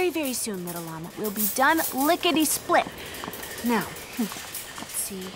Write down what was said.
very, very soon, little llama. We'll be done lickety-split. Now, let's see.